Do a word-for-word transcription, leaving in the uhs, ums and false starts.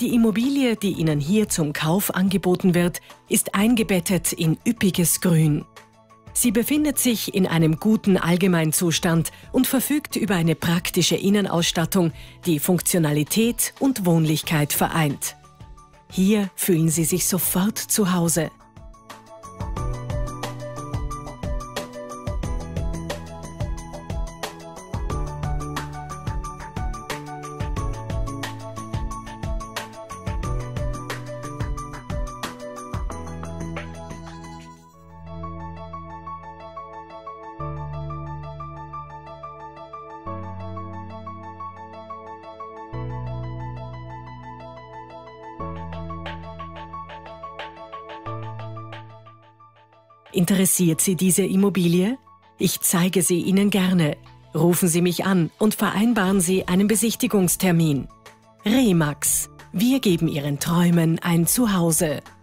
Die Immobilie, die Ihnen hier zum Kauf angeboten wird, ist eingebettet in üppiges Grün. Sie befindet sich in einem guten Allgemeinzustand und verfügt über eine praktische Innenausstattung, die Funktionalität und Wohnlichkeit vereint. Hier fühlen Sie sich sofort zu Hause. Interessiert Sie diese Immobilie? Ich zeige sie Ihnen gerne. Rufen Sie mich an und vereinbaren Sie einen Besichtigungstermin. Remax. Wir geben Ihren Träumen ein Zuhause.